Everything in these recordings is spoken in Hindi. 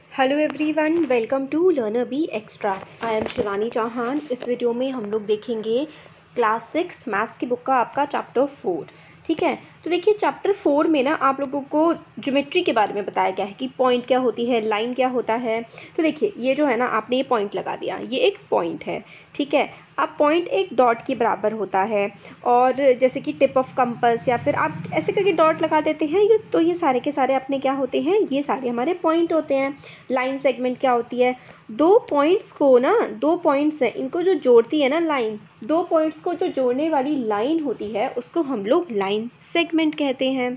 Hello everyone, welcome to learner B extra. I am Shivani Chauhan. इस वीडियो में हम लोग देखेंगे क्लास 6 मैथ्स की बुक का आपका चैप्टर 4। ठीक है, तो देखिए चैप्टर 4 में ना आप लोगों को ज्योमेट्री के बारे में बताया गया है कि पॉइंट क्या होती है, लाइन क्या होता है। तो देखिए ये जो है ना, आपने ये पॉइंट लगा दिया, ये एक पॉइंट है। ठीक है, अब पॉइंट एक डॉट के बराबर होता है, और जैसे कि टिप ऑफ कंपास या फिर आप ऐसे करके डॉट लगा देते हैं ये, तो ये सारे के सारे अपने क्या होते हैं, ये सारे हमारे पॉइंट होते हैं। लाइन सेगमेंट क्या होती है, दो पॉइंट्स को ना, दो पॉइंट्स हैं इनको जो जोड़ती है ना लाइन, दो पॉइंट्स को जो जोड़ने वाली लाइन होती है उसको हम लोग लाइन सेगमेंट कहते हैं।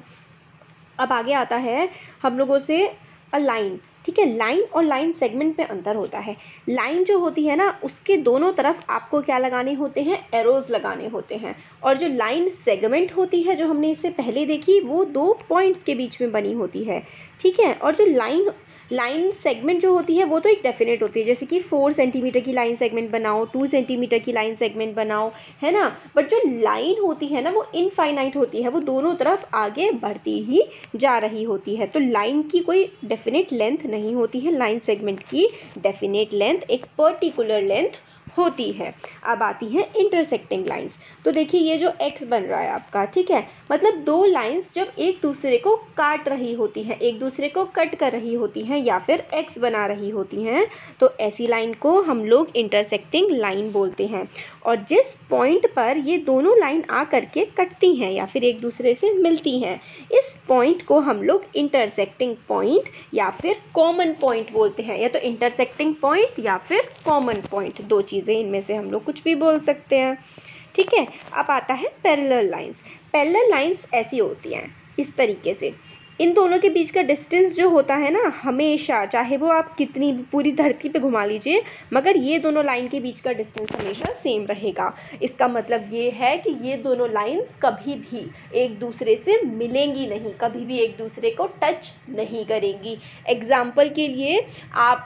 अब आगे आता है हम लोगों से अ लाइन। ठीक है, लाइन और लाइन सेगमेंट में अंतर होता है। लाइन जो होती है ना, उसके दोनों तरफ आपको क्या लगाने होते हैं, एरोज लगाने होते हैं। और जो लाइन सेगमेंट होती है, जो हमने इससे पहले देखी, वो दो पॉइंट्स के बीच में बनी होती है। ठीक है, और जो लाइन सेगमेंट जो होती है वो तो एक डेफिनेट होती है, जैसे कि 4 सेंटीमीटर की लाइन सेगमेंट बनाओ, 2 सेंटीमीटर की लाइन सेगमेंट बनाओ, है ना। बट जो लाइन होती है ना, वो इनफाइनाइट होती है, वो दोनों तरफ आगे बढ़ती ही जा रही होती है। तो लाइन की कोई डेफिनेट लेंथ नहीं होती है, लाइन सेगमेंट की डेफिनेट लेंथ एक पर्टिकुलर लेंथ होती है। अब आती है इंटरसेक्टिंग लाइंस। तो देखिए ये जो एक्स बन रहा है आपका, ठीक है, मतलब दो लाइंस जब एक दूसरे को काट रही होती हैं, एक दूसरे को कट कर रही होती हैं या फिर एक्स बना रही होती हैं, तो ऐसी लाइन को हम लोग इंटरसेक्टिंग लाइन बोलते हैं। और जिस पॉइंट पर ये दोनों लाइन आ करके कटती हैं या फिर एक दूसरे से मिलती हैं, इस पॉइंट को हम लोग इंटरसेक्टिंग पॉइंट या फिर कॉमन पॉइंट बोलते हैं। या तो इंटरसेक्टिंग पॉइंट या फिर कॉमन पॉइंट, दो चीज़ें, इनमें से हम लोग कुछ भी बोल सकते हैं। ठीक है, अब आता है पैरेलल लाइंस। पैरेलल लाइंस ऐसी होती हैं इस तरीके से, इन दोनों के बीच का डिस्टेंस जो होता है ना, हमेशा, चाहे वो आप कितनी पूरी धरती पे घुमा लीजिए, मगर ये दोनों लाइन के बीच का डिस्टेंस हमेशा सेम रहेगा। इसका मतलब ये है कि ये दोनों लाइंस कभी भी एक दूसरे से मिलेंगी नहीं, कभी भी एक दूसरे को टच नहीं करेंगी। एग्जाम्पल के लिए आप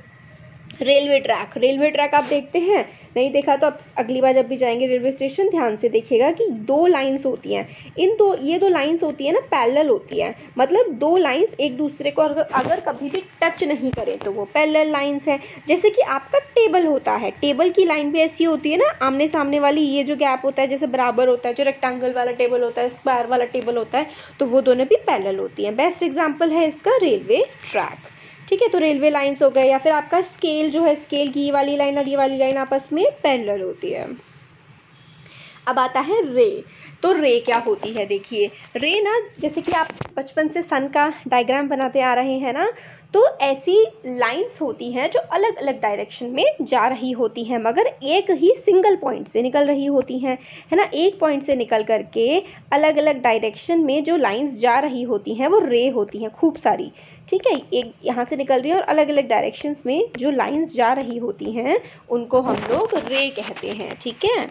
रेलवे ट्रैक आप देखते हैं, नहीं देखा तो आप अगली बार जब भी जाएंगे रेलवे स्टेशन ध्यान से देखिएगा कि दो लाइंस होती हैं। ये दो लाइंस होती है ना, पैरेलल होती है, मतलब दो लाइंस एक दूसरे को अगर कभी भी टच नहीं करें तो वो पैरेलल लाइंस है। जैसे कि आपका टेबल होता है, टेबल की लाइन भी ऐसी होती है ना, आमने सामने वाली, ये जो गैप होता है जैसे बराबर होता है, जो रेक्टेंगल वाला टेबल होता है, स्क्वायर वाला टेबल होता है, तो वो दोनों भी पैरेलल होती हैं। बेस्ट एग्जाम्पल है इसका रेलवे ट्रैक। ठीक है, तो रेलवे लाइंस हो गए, या फिर आपका स्केल जो है, स्केल की ये वाली लाइन और ये वाली लाइन आपस में पैरेलल होती है। अब आता है रे। तो रे क्या होती है, देखिए रे ना, जैसे कि आप बचपन से सन का डायग्राम बनाते आ रहे हैं ना, तो ऐसी लाइंस होती हैं जो अलग अलग डायरेक्शन में जा रही होती हैं, मगर एक ही सिंगल पॉइंट से निकल रही होती हैं, है ना। एक पॉइंट से निकल करके अलग अलग डायरेक्शन में जो लाइंस जा रही होती हैं वो रे होती हैं, खूब सारी। ठीक है, एक यहाँ से निकल रही है और अलग अलग डायरेक्शंस में जो लाइंस जा रही होती हैं उनको हम लोग रे कहते हैं। ठीक है,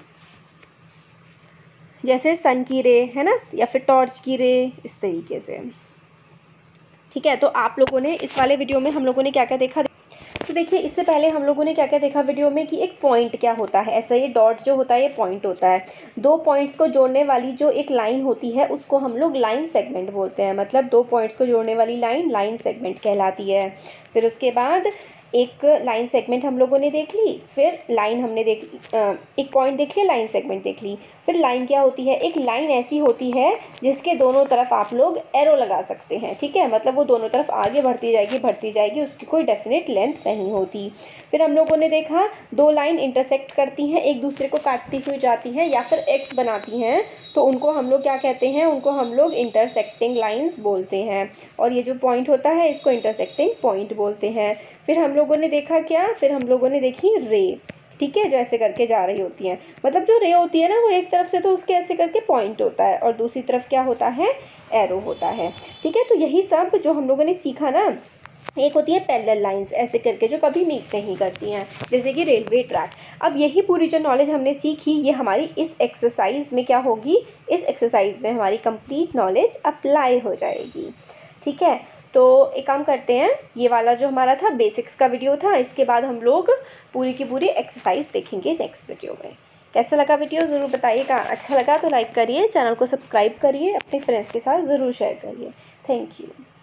जैसे सन की रे है ना, या फिर टॉर्च की रे, इस तरीके से। ठीक है, तो आप लोगों ने इस वाले वीडियो में हम लोगों ने क्या क्या देखा, तो देखिए इससे पहले हम लोगों ने क्या क्या देखा वीडियो में कि एक पॉइंट क्या होता है। ऐसा ये डॉट जो होता है ये पॉइंट होता है। दो पॉइंट्स को जोड़ने वाली जो एक लाइन होती है उसको हम लोग लाइन सेगमेंट बोलते हैं, मतलब दो पॉइंट्स को जोड़ने वाली लाइन लाइन सेगमेंट कहलाती है। फिर उसके बाद एक लाइन सेगमेंट हम लोगों ने देख ली, फिर लाइन हमने एक पॉइंट देख लिया, लाइन सेगमेंट देख ली। फिर लाइन क्या होती है, एक लाइन ऐसी होती है जिसके दोनों तरफ आप लोग एरो लगा सकते हैं। ठीक है, मतलब वो दोनों तरफ आगे बढ़ती जाएगी, उसकी कोई डेफिनेट लेंथ नहीं होती। फिर हम लोगों ने देखा दो लाइन इंटरसेक्ट करती हैं, एक दूसरे को काटती हुई जाती हैं या फिर एक्स बनाती हैं, तो उनको हम लोग क्या कहते हैं, उनको हम लोग इंटरसेक्टिंग लाइंस बोलते हैं। और ये जो पॉइंट होता है इसको इंटरसेक्टिंग पॉइंट बोलते हैं। फिर हम लोगों ने देखा क्या, फिर हम लोगों ने देखी रे। ठीक है, जो ऐसे करके जा रही होती हैं, मतलब जो रे होती है ना, वो एक तरफ से तो उसके ऐसे करके पॉइंट होता है और दूसरी तरफ क्या होता है, एरो होता है। ठीक है, तो यही सब जो हम लोगों ने सीखा ना, एक होती है पैरेलल लाइंस ऐसे करके जो कभी मीट नहीं करती हैं, जैसे कि रेलवे ट्रैक। अब यही पूरी जो नॉलेज हमने सीखी ये हमारी इस एक्सरसाइज में क्या होगी, इस एक्सरसाइज में हमारी कंप्लीट नॉलेज अप्लाई हो जाएगी। ठीक है, तो एक काम करते हैं, ये वाला जो हमारा था बेसिक्स का वीडियो था, इसके बाद हम लोग पूरी की पूरी एक्सरसाइज देखेंगे नेक्स्ट वीडियो में। कैसा लगा वीडियो ज़रूर बताइएगा, अच्छा लगा तो लाइक करिए, चैनल को सब्सक्राइब करिए, अपने फ्रेंड्स के साथ ज़रूर शेयर करिए। Thank you.